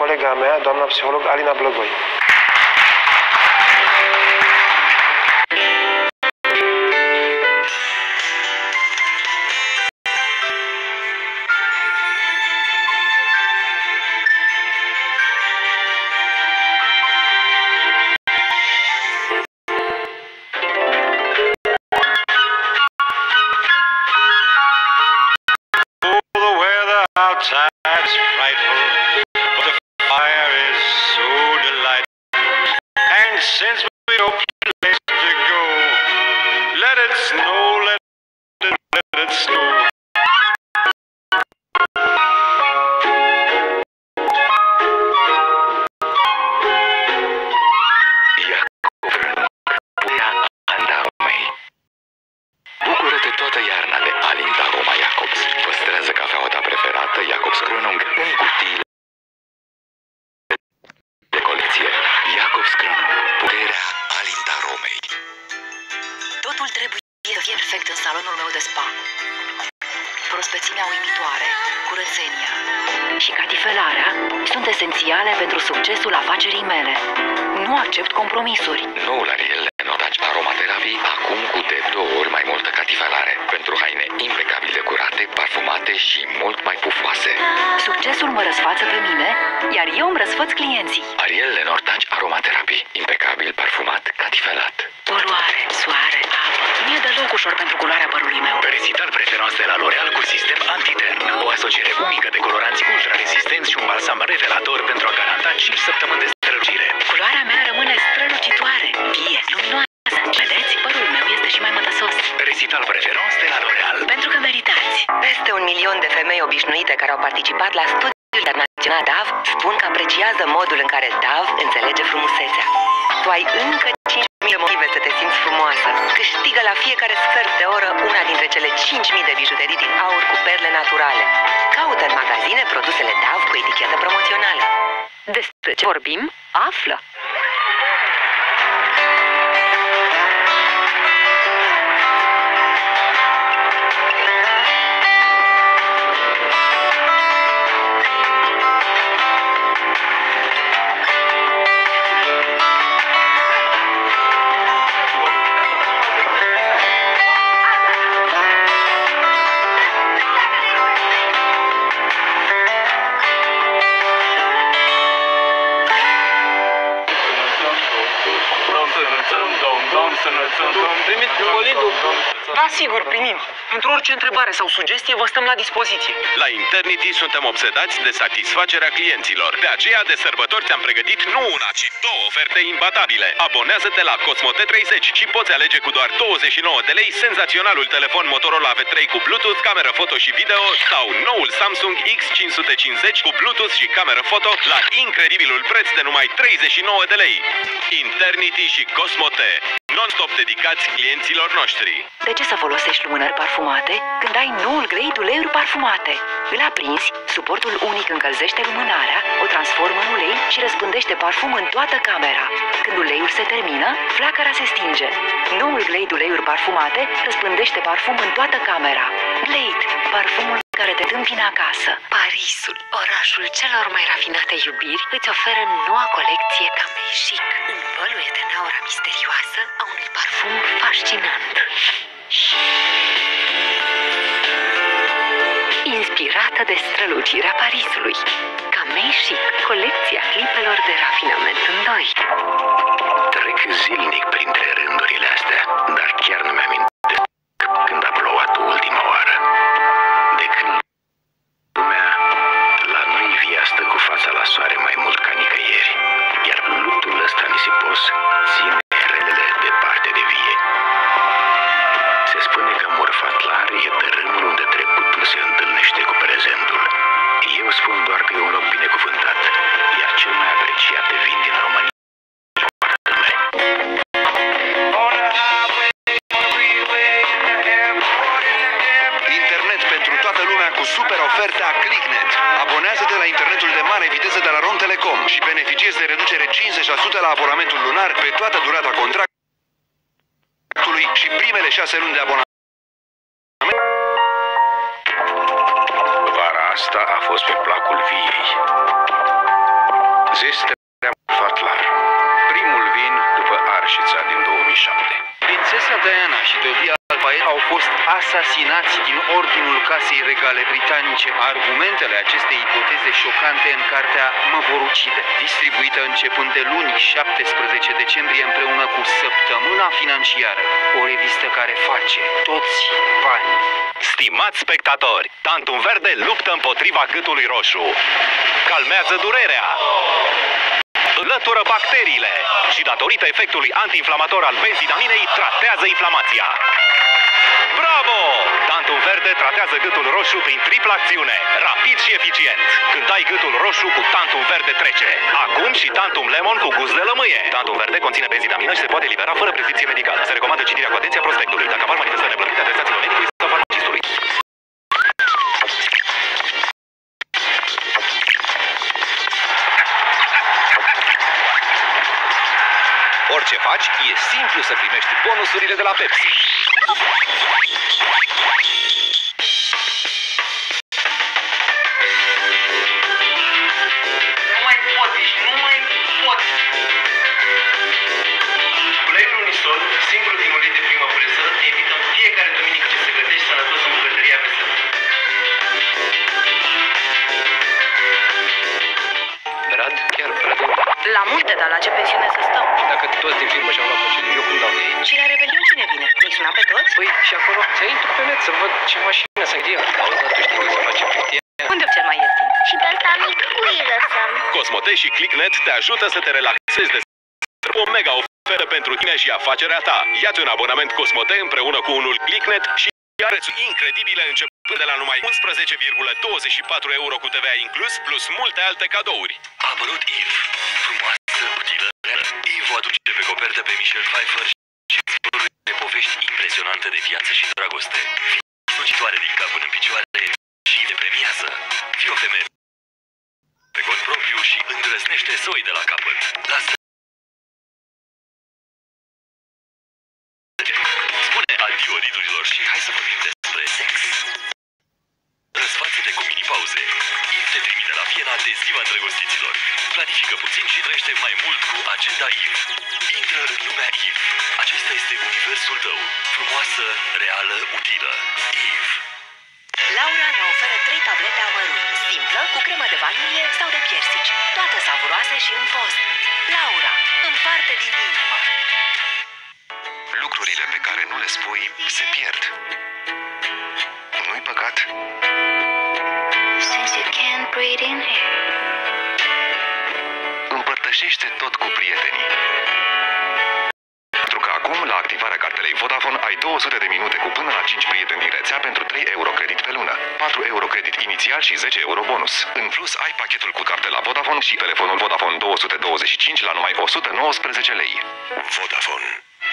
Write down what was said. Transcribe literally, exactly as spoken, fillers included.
colega mea, doamna psiholog Alina Blăgoi. Outside's frightful, but the fire is so delightful. And since we no place to go, let it snow, let it, let it snow. Bucură-te toată iarna de Alin Aroma Jacobs. Păstrează cafeaua ta preferată, Jacobs Kronung, în cutiile de colecție. Jacobs Kronung, puterea Alin Aromei. Totul trebuie să fie perfect în salonul meu de spa. Prospețimea uimitoare, curățenia și catifelarea sunt esențiale pentru succesul afacerii mele. Nu accept compromisuri. Noul Ariel Lenotaci Aromaterapii, acum cu de două ori mai multă catifelare, pentru haine impecabil de curate, parfumate și mult mai pufoase. Succesul mă răsfață pe mine, iar eu îmi răsfăț clienții. Ariel Lenotaci Aromaterapii, impecabil, parfumat, catifelat. Poluare, soare, apă. Nu e deloc ușor pentru culoarea părului meu. Perezital Preference de la L'Oreal cu sistem antitern. O asociere unică de coloranți ultra-rezistenți și un balsam revelator pentru a garanta cinci săptămâni de strălucire. Culoarea mea rămâne strălucitoare, vie, luminoasă. Vedeți? Părul meu este și mai mătăsos. Perezital Preference de la L'Oreal. Pentru că meritați. Peste un milion de femei obișnuite care au participat la studiul internațional D A V spun că apreciază modul în care D A V înțelege frumusețea. Tu ai încă cinci mii de motive să te simți frumoasă. Câștigă la fiecare sfert de oră una dintre cele cinci mii de bijuterii din aur cu perle naturale. Caută în magazine produsele D A V cu etichetă promoțională. Despre ce vorbim? Află! Da, sigur, primim. Pentru orice întrebare sau sugestie vă stăm la dispoziție. La Internity suntem obsedați de satisfacerea clienților. De aceea, de sărbători ți-am pregătit nu una, ci două oferte imbatabile. Abonează-te la Cosmo T treizeci și poți alege cu doar douăzeci și nouă de lei senzaționalul telefon Motorola V trei cu Bluetooth, cameră foto și video sau noul Samsung X cinci sute cincizeci cu Bluetooth și cameră foto la incredibilul preț de numai treizeci și nouă de lei. Internity și Cosmo T, non-stop dedicați clienților noștri. De ce să folosești lumânări parfumate când ai noul grade uleiuri parfumate? Îl aprinzi, suportul unic încălzește lumânarea, o transformă în ulei și răspândește parfum în toată camera. Când uleiul se termină, flacăra se stinge. Noul Glade uleiuri parfumate răspândește parfum în toată camera. Glade, parfumul care te întâmpină acasă. Parisul, orașul celor mai rafinate iubiri, îți oferă noua colecție Camei Chic. Învăluie-te în aura misterioasă a unui parfum fascinant. Inspirată de strălucirea Parisului. Camei Chic, colecția clipelor de rafinament în doi. Trec zilnic printre rândurile astea, dar chiar nu mi-amintesc când a plouat ultima oară. De când lumea la noi via stă cu fața la soare mai mult ca nicăieri, iar luptul ăsta nisipos ține relele departe de vie. Se spune că Morfatlar e tărâmul unde trecutul se întâlnește cu prezentul. Eu spun doar că e un loc binecuvântat, iar cel mai apreciat vin din România. Internet pentru toată lumea cu super oferta ClickNet. Abonează-te la internetul de mare viteză de la Romtelecom și beneficiezi de reducere cincizeci la sută la abonamentul lunar pe toată durata contractului și primele șase luni de abonament. Vara asta a fost pe placul viei. Zestea Vatlar, primul vin după Arșița din două mii șapte. Prințesa Diana și Dodie Albaet au fost asasinați din ordinul Casei Regale Britanice. Argumentele acestei ipoteze șocante în cartea Mă vor ucide, distribuită începând de luni șaptesprezece decembrie împreună cu Săptămâna Financiară, o revistă care face toți banii. Stimați spectatori, Tantum Verde luptă împotriva gâtului roșu. Calmează durerea, înlătură bacteriile și datorită efectului antiinflamator al benzinaminei tratează inflamația. Bravo! Tantum Verde tratează gâtul roșu prin triplă acțiune, rapid și eficient. Când ai gâtul roșu, cu Tantum Verde trece. Acum și Tantum Lemon cu gust de lămâie. Tantum Verde conține benzinamină și se poate elibera fără prescripție medicală. Se recomandă citirea cu atenție a prospectului. Dacă apar manifestări neplăcute, adresați-vă medicului sau farmacistului. Orice faci, e simplu să primești bonusurile de la Pepsi. Nu mai pot, deci nu mai pot. Uleiul Unisol, singurul din ulei de primă presă, te invită în fiecare duminică ce se gătești sănătos în bucătăria veselă. Brad, chiar Brad. La multe, dar la ce pensiune să stăm? Dacă toți din firmă și-au luat concediu, eu cum dau de ei? Și la Rebelion cine vine? Nu-i suna pe toți? Păi, și acolo, să intru pe net să văd ce mașină să ia. Auzi, dar tu știi că se face plictie? Unde cel mai ieftin? Și pe ăsta mic cui îl lăsăm? Cosmote și ClickNet te ajută să te relaxezi de o mega ofertă pentru tine și afacerea ta. Ia-ți un abonament Cosmote împreună cu unul ClickNet și ia prețuri incredibile începând de la numai unsprezece virgulă douăzeci și patru euro cu T V A inclus, plus multe alte cadouri. A apărut Eve, frumoasă, utilă, reală. Eve o aduce pe copertă pe Michelle Pfeiffer și zborurile de povești impresionante de viață și dragoste. Fii strălucitoare din cap până în picioare și te premiază. Fii o femeie pe cont propriu și îndrăznește să o iei de la capăt. Lasă. Spune adio ridurilor și hai să vorbim despre sex. Răsfață-te cu mini-pauze. Eve te trimite la Viena de ziua îndrăgostiților. Planifică puțin și trăiește mai mult cu Agenda Eve. Intră în lumea Eve. Acesta este universul tău. Frumoasă, reală, utilă. Eve. Laura ne oferă trei tablete amărui, simplă, cu cremă de vanilie sau de piersici, toate savuroase și în post. Laura, în parte din inimă. Lucrurile pe care nu le spui se pierd. Nu-i păcat? Since you can't breathe in here. Împărtășește tot cu prietenii. Pentru că acum, la activarea cartelei Vodafone, ai două sute de minute cu până la cinci prieteni din rețea pentru trei euro credit pe lună, patru euro credit inițial și zece euro bonus. În plus, ai pachetul cu cartela Vodafone și telefonul Vodafone două sute douăzeci și cinci la numai o sută nouăsprezece lei. Vodafone.